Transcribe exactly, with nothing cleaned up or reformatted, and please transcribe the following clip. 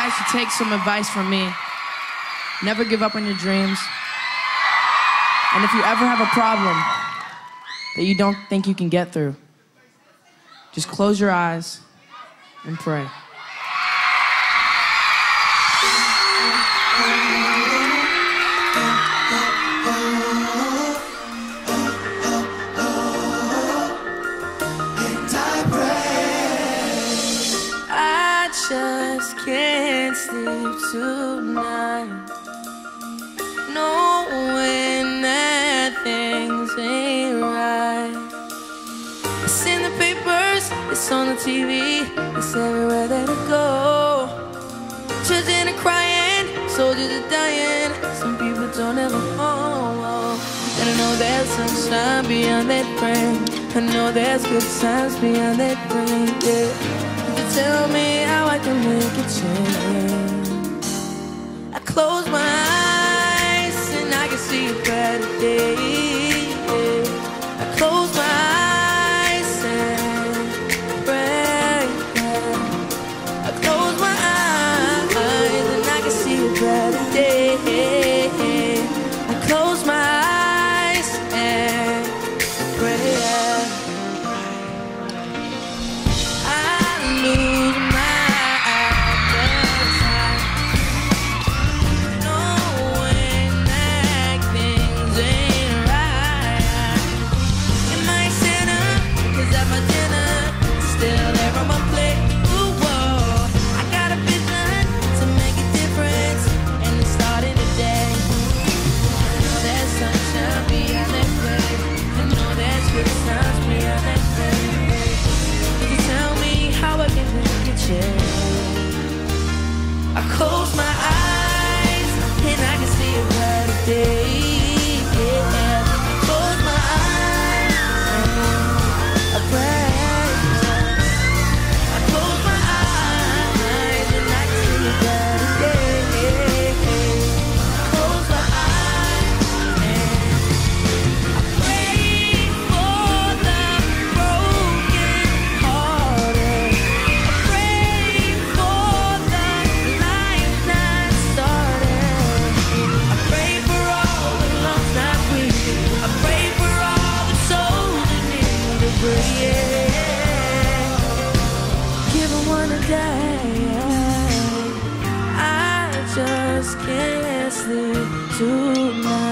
guys should take some advice from me. Never give up on your dreams. And if you ever have a problem that you don't think you can get through, just close your eyes and pray. I just can't sleep tonight, knowing that things ain't right. It's in the papers, it's on the T V, it's everywhere that I go. Children are crying, soldiers are dying, some people don't ever know. And I know there's sunshine beyond that rain, I know there's good times beyond that rain, yeah. Tell me how I can make a change. I close my eyes and I can see a better day. I close my eyes and pray. I close my eyes and I can see a better day. I close my eyes and pray. I close my eyes and I can see a better day. Yeah. I close my eyes and I pray. I close my eyes and I can see a better day. I close my eyes and I pray for the broken hearted. I pray for the life not started. I pray for all the lungs not breathing. I pray for all the souls that need to breathe. Give them one a day. I just can't sleep tonight.